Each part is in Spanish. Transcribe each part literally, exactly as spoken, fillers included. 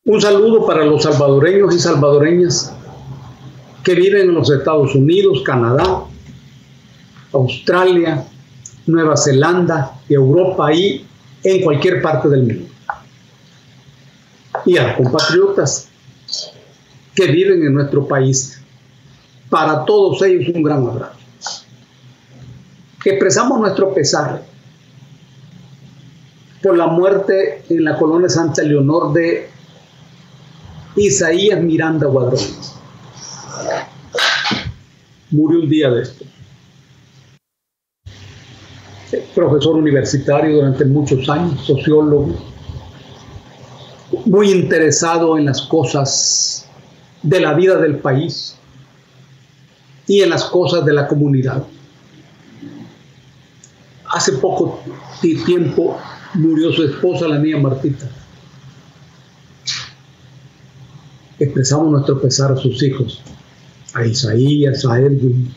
Un saludo para los salvadoreños y salvadoreñas que viven en los Estados Unidos, Canadá, Australia, Nueva Zelanda y Europa y en cualquier parte del mundo. Y a los compatriotas que viven en nuestro país. Para todos ellos un gran abrazo. Expresamos nuestro pesar por la muerte en la colonia Santa Leonor de Isaías Miranda Guadrón. Murió un día de esto. Profesor universitario durante muchos años, sociólogo, muy interesado en las cosas de la vida del país y en las cosas de la comunidad. Hace poco tiempo murió su esposa, la niña Martita. Expresamos nuestro pesar a sus hijos, a Isaías, a Edwin,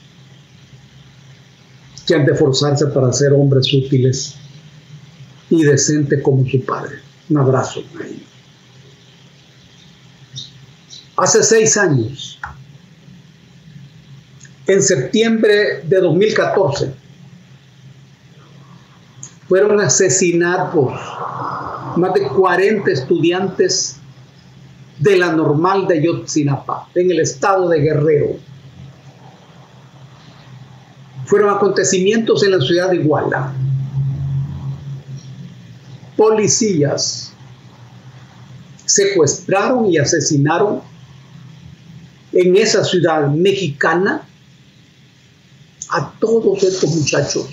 que han de forzarse para ser hombres útiles y decentes como su padre. Un abrazo. Hace seis años, en septiembre de dos mil catorce, fueron asesinados más de cuarenta estudiantes de la Normal de Ayotzinapa, en el estado de Guerrero. Fueron acontecimientos en la ciudad de Iguala. Policías secuestraron y asesinaron en esa ciudad mexicana a todos estos muchachos.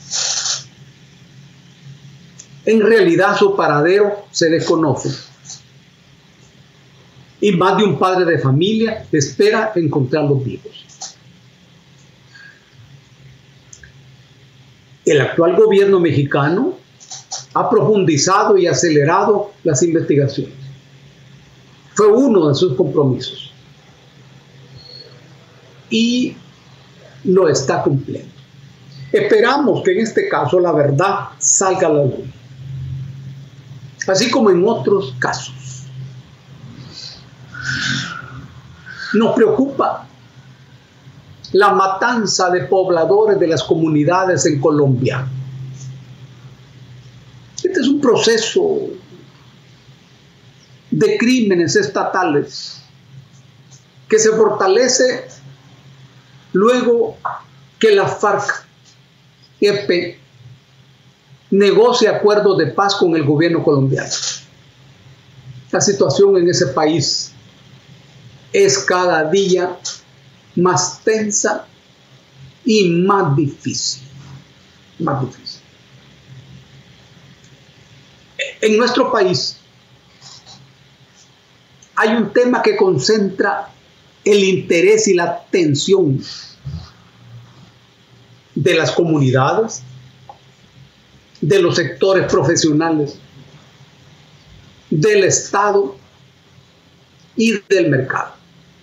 En realidad su paradero se desconoce. Y más de un padre de familia espera encontrarlos vivos. El actual gobierno mexicano ha profundizado y acelerado las investigaciones. Fue uno de sus compromisos. Y lo está cumpliendo. Esperamos que en este caso la verdad salga a la luz. Así como en otros casos. Nos preocupa la matanza de pobladores de las comunidades en Colombia. Este es un proceso de crímenes estatales que se fortalece luego que la FARC-E P negocia acuerdos de paz con el gobierno colombiano. La situación en ese país es cada día más tensa y más difícil. Más difícil. En nuestro país hay un tema que concentra el interés y la atención de las comunidades, de los sectores profesionales, del Estado y del mercado.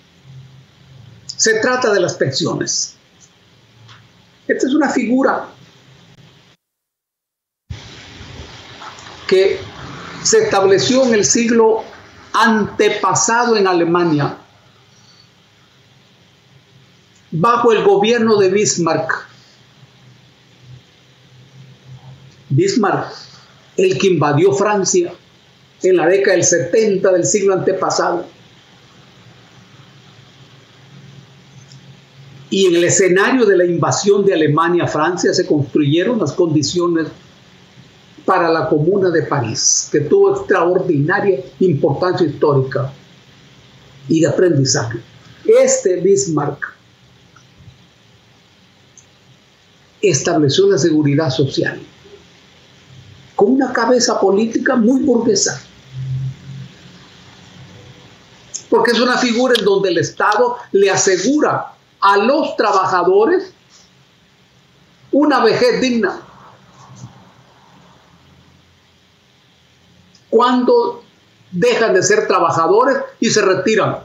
Se trata de las pensiones. Esta es una figura que se estableció en el siglo antepasado en Alemania, bajo el gobierno de Bismarck. Bismarck, el que invadió Francia en la década del setenta del siglo antepasado. Y en el escenario de la invasión de Alemania a Francia se construyeron las condiciones para la Comuna de París, que tuvo extraordinaria importancia histórica y de aprendizaje. Este Bismarck estableció la seguridad social con una cabeza política muy burguesa, porque es una figura en donde el Estado le asegura a los trabajadores una vejez digna. Cuando dejan de ser trabajadores y se retiran.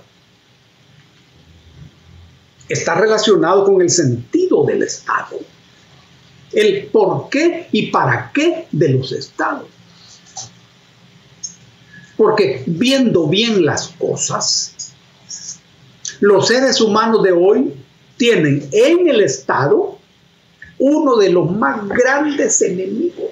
Está relacionado con el sentido del Estado. El por qué y para qué de los estados. Porque viendo bien las cosas, los seres humanos de hoy tienen en el Estado uno de los más grandes enemigos,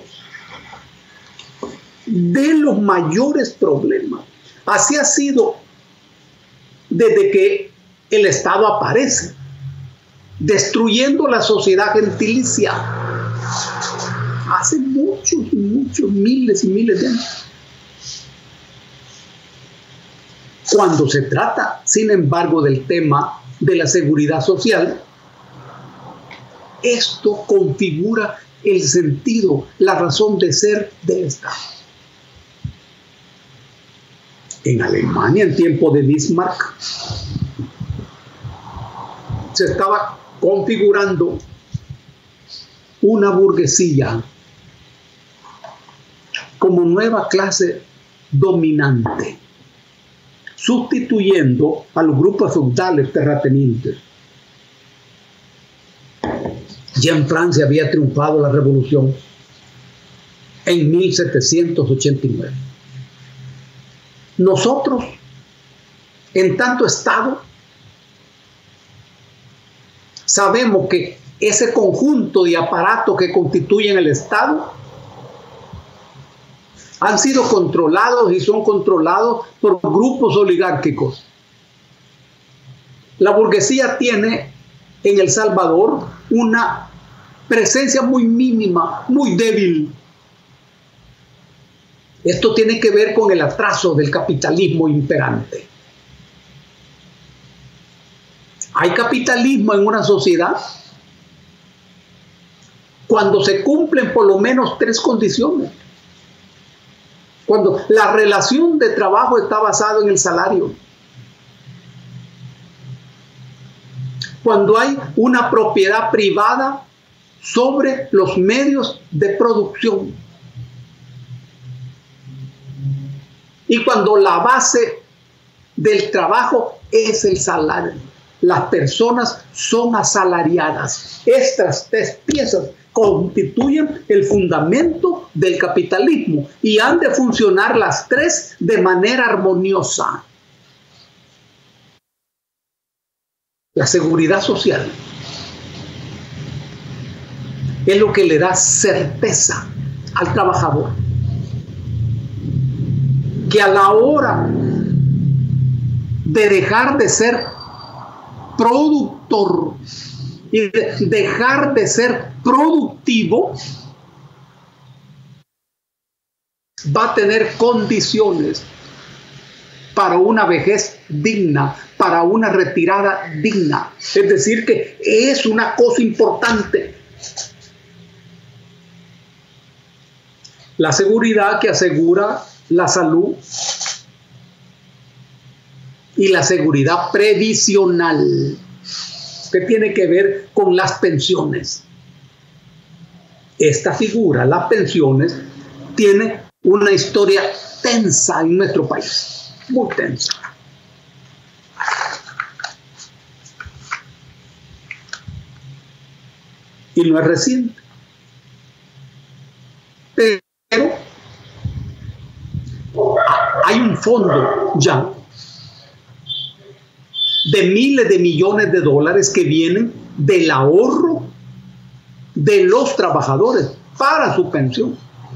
de los mayores problemas. Así ha sido desde que el Estado aparece, destruyendo la sociedad gentilicia hace muchos, muchos, miles y miles de años. Cuando se trata, sin embargo, del tema de la seguridad social, esto configura el sentido, la razón de ser del Estado. En Alemania, en tiempo de Bismarck, se estaba configurando una burguesía como nueva clase dominante, sustituyendo a los grupos feudales terratenientes. Ya en Francia había triunfado la revolución en mil setecientos ochenta y nueve. Nosotros, en tanto Estado, sabemos que ese conjunto de aparatos que constituyen el Estado han sido controlados y son controlados por grupos oligárquicos. La burguesía tiene en El Salvador una presencia muy mínima, muy débil. Esto tiene que ver con el atraso del capitalismo imperante. Hay capitalismo en una sociedad cuando se cumplen por lo menos tres condiciones. Cuando la relación de trabajo está basada en el salario. Cuando hay una propiedad privada sobre los medios de producción. Y cuando la base del trabajo es el salario. Las personas son asalariadas. Estas tres piezas constituyen el fundamento del capitalismo y han de funcionar las tres de manera armoniosa. La seguridad social es lo que le da certeza al trabajador, que a la hora de dejar de ser productor y de dejar de ser productivo, va a tener condiciones para una vejez digna, para una retirada digna. Es decir, que es una cosa importante. La seguridad que asegura la salud y la seguridad previsional, que tiene que ver con las pensiones. Esta figura, las pensiones, tiene una historia tensa en nuestro país, muy tensa. Y no es reciente. Pero hay un fondo ya de miles de millones de dólares que vienen del ahorro de los trabajadores para su pensión.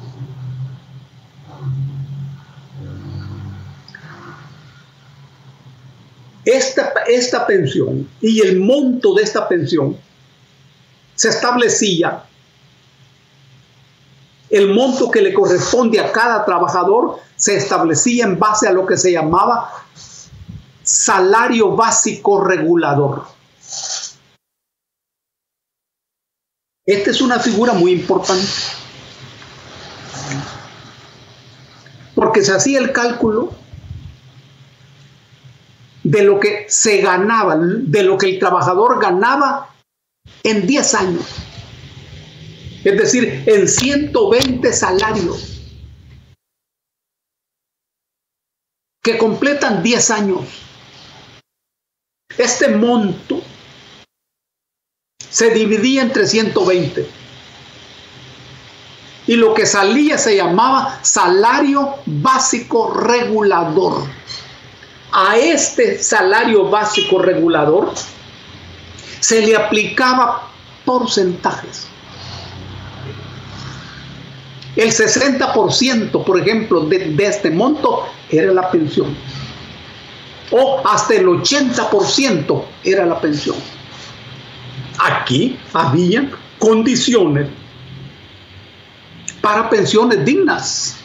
Esta, esta pensión y el monto de esta pensión se establecía, el monto que le corresponde a cada trabajador se establecía en base a lo que se llamaba salario básico regulador. Esta es una figura muy importante, porque se hacía el cálculo de lo que se ganaba, de lo que el trabajador ganaba en diez años. Es decir, en ciento veinte salarios que completan diez años. Este monto se dividía entre ciento veinte. y lo que salía se llamaba salario básico regulador. A este salario básico regulador se le aplicaba porcentajes. El sesenta por ciento, por ejemplo, de, de este monto era la pensión. O hasta el ochenta por ciento era la pensión. Aquí había condiciones para pensiones dignas.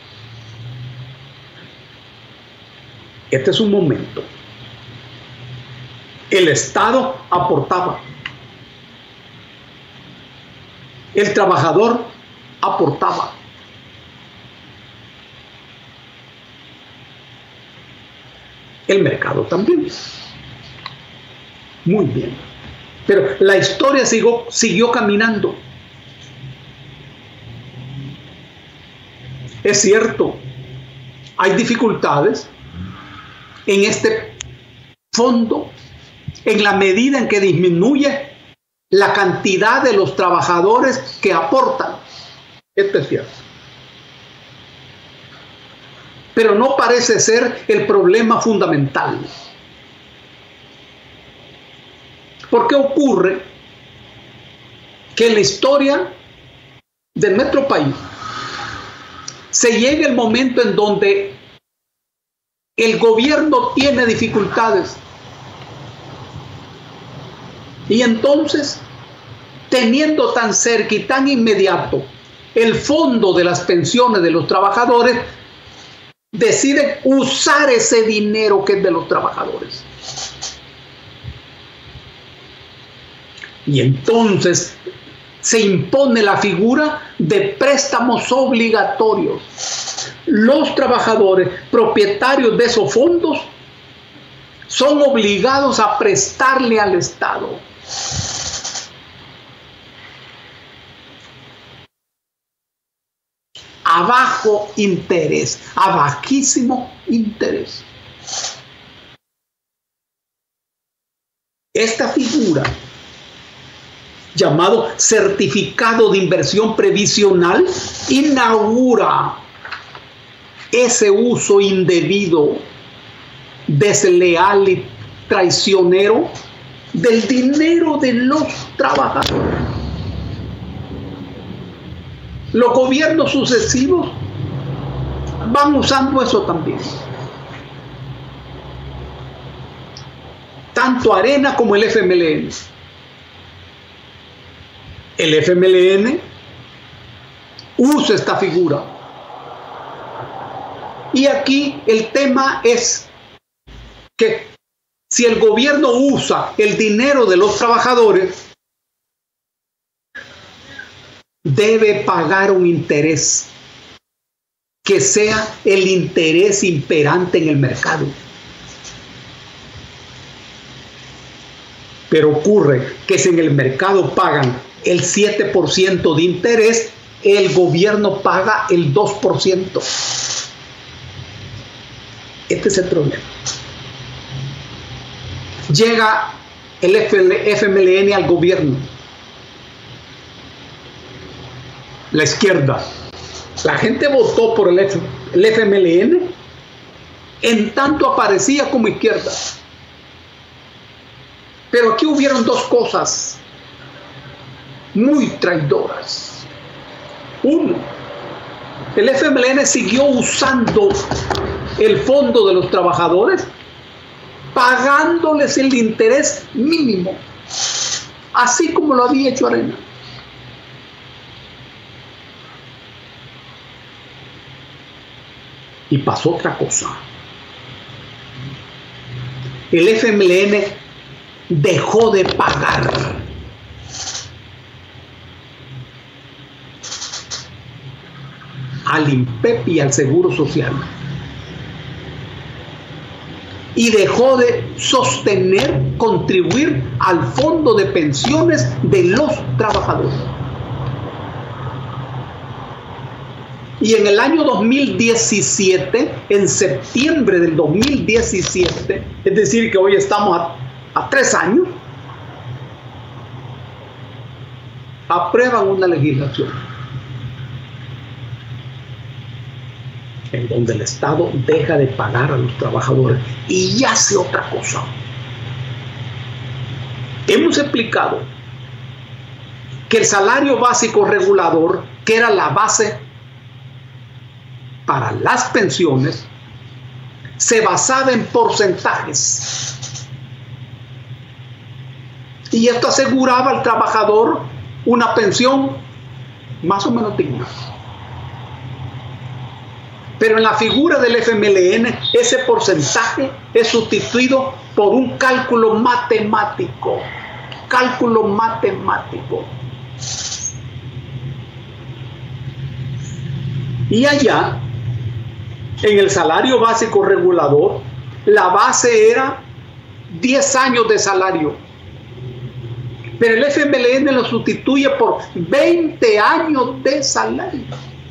Este es un momento. El Estado aportaba. El trabajador aportaba. El mercado también. Muy bien. Pero la historia siguió, siguió caminando. Es cierto, hay dificultades en este fondo en la medida en que disminuye la cantidad de los trabajadores que aportan. Esto es cierto. Pero no parece ser el problema fundamental. ¿Por qué ocurre que en la historia de nuestro país se llega el momento en donde el gobierno tiene dificultades? Y entonces, teniendo tan cerca y tan inmediato el fondo de las pensiones de los trabajadores, deciden usar ese dinero que es de los trabajadores. Y entonces se impone la figura de préstamos obligatorios. Los trabajadores propietarios de esos fondos son obligados a prestarle al Estado. A bajo interés, a bajísimo interés. Esta figura, llamado certificado de inversión previsional, inaugura ese uso indebido, desleal y traicionero del dinero de los trabajadores. Los gobiernos sucesivos van usando eso también. Tanto Arena como el F M L N. El F M L N usa esta figura. Y aquí el tema es que si el gobierno usa el dinero de los trabajadores, debe pagar un interés que sea el interés imperante en el mercado. Pero ocurre que si en el mercado pagan el siete por ciento de interés, el gobierno paga el dos por ciento. Este es el problema. Llega el F M L N al gobierno. La izquierda. La gente votó por el, F, el F M L N en tanto aparecía como izquierda. Pero aquí hubieron dos cosas muy traidoras. Uno, el F M L N siguió usando el fondo de los trabajadores, pagándoles el interés mínimo, así como lo había hecho Arena. Y pasó otra cosa. El F M L N dejó de pagar al INPEP y al Seguro Social. Y dejó de sostener, contribuir al fondo de pensiones de los trabajadores. Y en el año dos mil diecisiete, en septiembre del dos mil diecisiete, es decir, que hoy estamos a, a tres años, aprueban una legislación en donde el Estado deja de pagar a los trabajadores y hace otra cosa. Hemos explicado que el salario básico regulador, que era la base para las pensiones, se basaba en porcentajes. Y esto aseguraba al trabajador una pensión más o menos digna. Pero en la figura del F M L N, ese porcentaje es sustituido por un cálculo matemático. Cálculo matemático. Y allá, en el salario básico regulador, la base era diez años de salario. Pero el F M L N lo sustituye por veinte años de salario.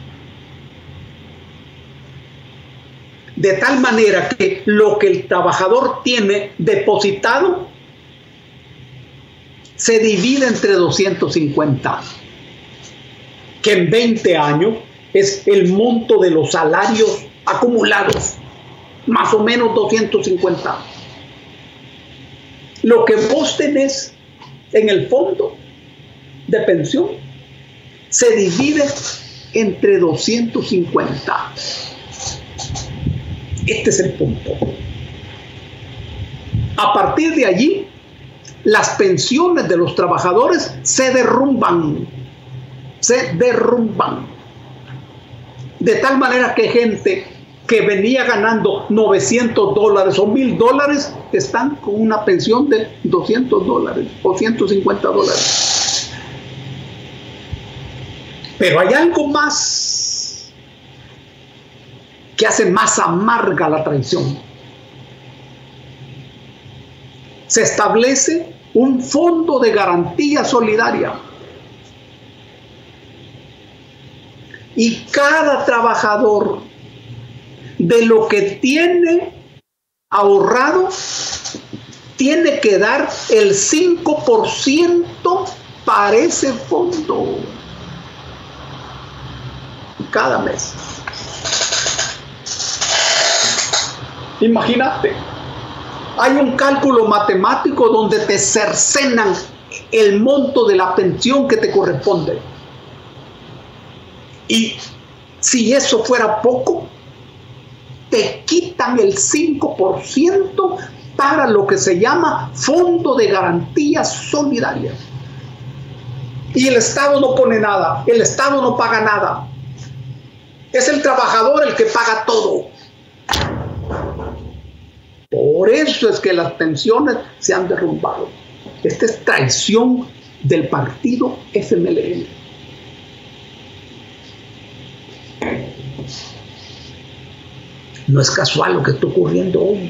De tal manera que lo que el trabajador tiene depositado se divide entre doscientos cincuenta, que en veinte años es el monto de los salarios acumulados, más o menos doscientos cincuenta. Lo que vos tenés en el fondo de pensión se divide entre doscientos cincuenta. Este es el punto. A partir de allí, las pensiones de los trabajadores se derrumban, se derrumban. De tal manera que gente que venía ganando novecientos dólares o mil dólares están con una pensión de doscientos dólares o ciento cincuenta dólares. Pero hay algo más que hace más amarga la traición. Se establece un fondo de garantía solidaria. Y cada trabajador, de lo que tiene ahorrado, tiene que dar el cinco por ciento para ese fondo cada mes. Imagínate, hay un cálculo matemático donde te cercenan el monto de la pensión que te corresponde. Y si eso fuera poco, te quitan el cinco por ciento para lo que se llama Fondo de Garantía Solidaria. Y el Estado no pone nada, el Estado no paga nada. Es el trabajador el que paga todo. Por eso es que las pensiones se han derrumbado. Esta es traición del partido F M L N. No es casual lo que está ocurriendo hoy.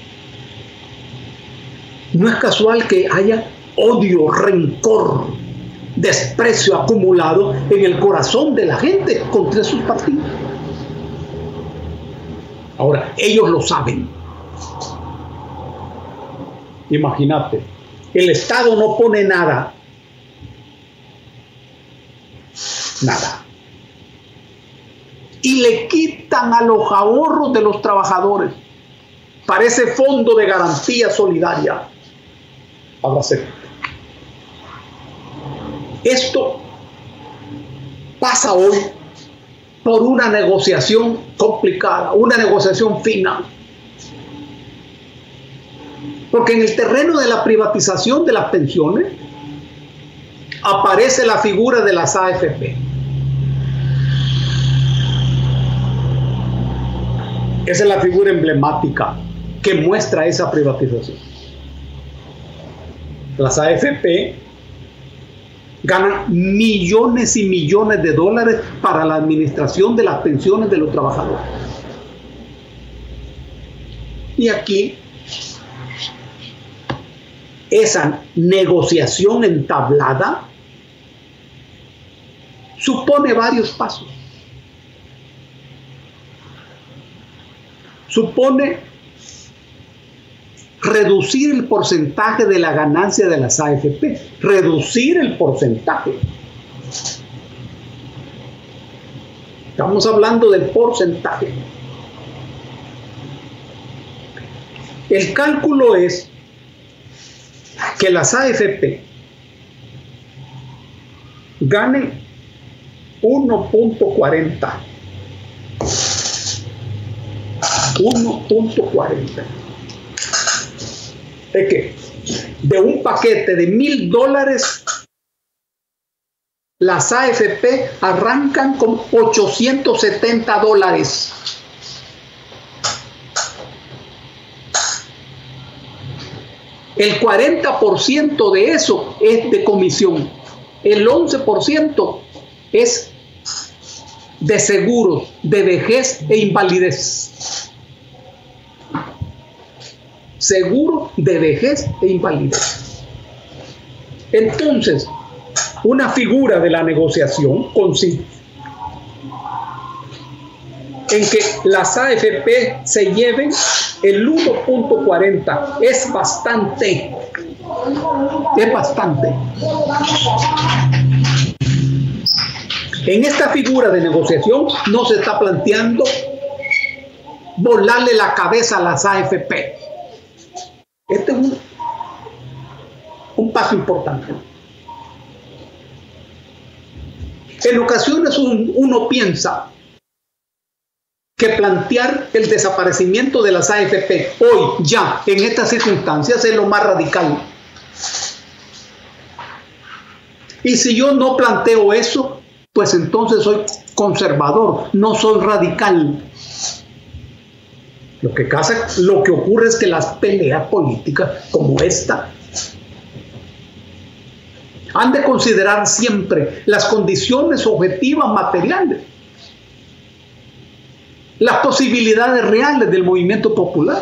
No es casual que haya odio, rencor, desprecio acumulado en el corazón de la gente contra esos partidos. Ahora, ellos lo saben. Imagínate, el Estado no pone nada. Nada. Y le quitan a los ahorros de los trabajadores para ese fondo de garantía solidaria. Hágase. Esto pasa hoy por una negociación complicada, una negociación fina. Porque en el terreno de la privatización de las pensiones aparece la figura de las A F P. Esa es la figura emblemática que muestra esa privatización. Las A F P ganan millones y millones de dólares para la administración de las pensiones de los trabajadores. Y aquí, esa negociación entablada supone varios pasos. Supone reducir el porcentaje de la ganancia de las A F P, reducir el porcentaje. Estamos hablando del porcentaje. El cálculo es que las A F P ganen uno punto cuarenta. uno punto cuarenta. Es que de un paquete de mil dólares, las A F P arrancan con ochocientos setenta dólares. El cuarenta por ciento de eso es de comisión. El once por ciento es de seguros, de vejez e invalidez. Seguro de vejez e invalidez. Entonces, una figura de la negociación consiste en que las A F P se lleven el uno punto cuarenta. Es bastante. Es bastante. En esta figura de negociación no se está planteando volarle la cabeza a las A F P. Este es un, un paso importante. En ocasiones un, uno piensa que plantear el desaparecimiento de las A F P hoy, ya, en estas circunstancias, es lo más radical. Y si yo no planteo eso, pues entonces soy conservador, no soy radical. Lo que, casa, lo que ocurre es que las peleas políticas como esta han de considerar siempre las condiciones objetivas materiales, las posibilidades reales del movimiento popular,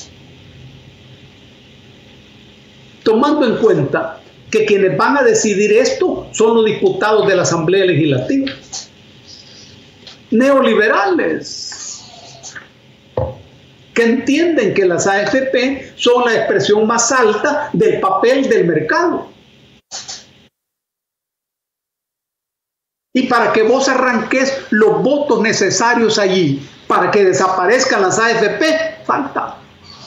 tomando en cuenta que quienes van a decidir esto son los diputados de la Asamblea Legislativa, neoliberales, que entienden que las A F P son la expresión más alta del papel del mercado. Y para que vos arranques los votos necesarios allí, para que desaparezcan las A F P, falta.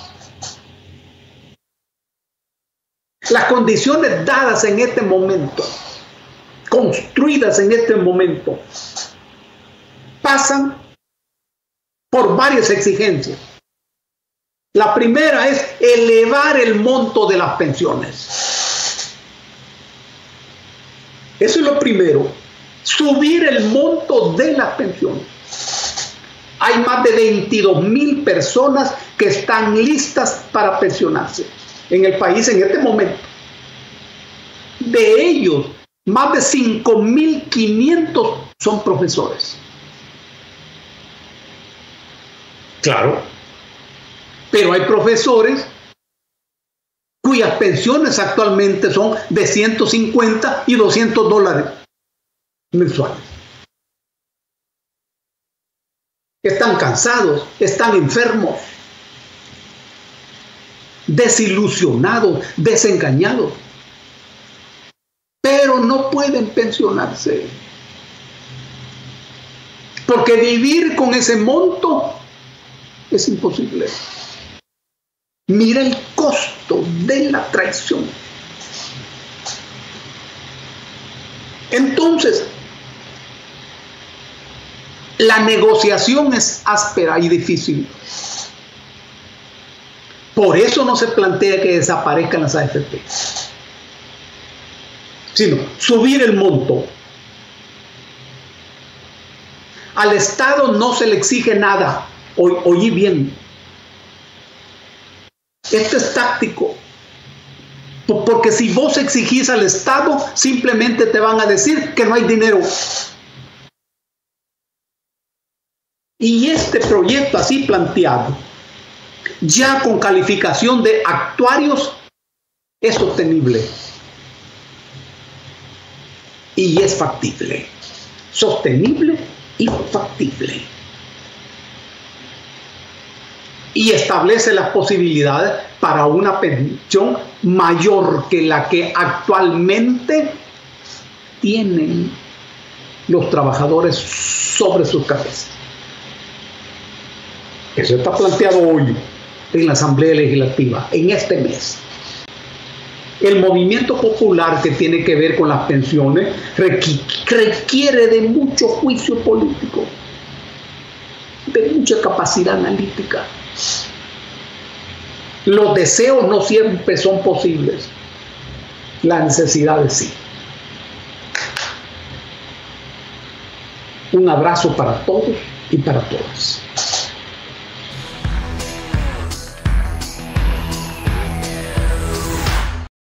Las condiciones dadas en este momento, construidas en este momento, pasan por varias exigencias. La primera es elevar el monto de las pensiones. Eso es lo primero. Subir el monto de las pensiones. Hay más de veintidós mil personas que están listas para pensionarse en el país en este momento. De ellos, más de cinco mil quinientos son profesores. Claro. Pero hay profesores cuyas pensiones actualmente son de ciento cincuenta y doscientos dólares mensuales. Están cansados, están enfermos, desilusionados, desengañados, pero no pueden pensionarse, porque vivir con ese monto es imposible. Mira el costo de la traición. Entonces, la negociación es áspera y difícil. Por eso no se plantea que desaparezcan las A F P, sino subir el monto. Al Estado no se le exige nada. O, oí bien. Esto es táctico. Porque si vos exigís al Estado, simplemente te van a decir que no hay dinero. Y este proyecto así planteado, ya con calificación de actuarios, es sostenible. Y es factible. Sostenible y factible. Y establece las posibilidades para una pensión mayor que la que actualmente tienen. los trabajadores sobre sus cabezas. Eso está planteado hoy en la Asamblea Legislativa, en este mes. El movimiento popular que tiene que ver con las pensiones requiere de mucho juicio político, de mucha capacidad analítica. Los deseos no siempre son posibles, las necesidades sí. Un abrazo para todos y para todas.